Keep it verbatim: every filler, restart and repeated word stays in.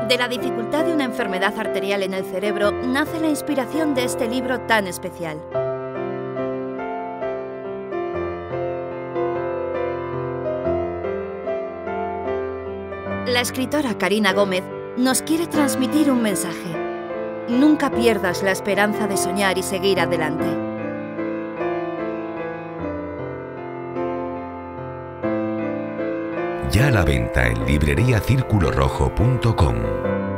De la dificultad de una enfermedad arterial en el cerebro nace la inspiración de este libro tan especial. La escritora Karina Gómez nos quiere transmitir un mensaje. Nunca pierdas la esperanza de soñar y seguir adelante. Ya a la venta en libreriacirculorojo punto com.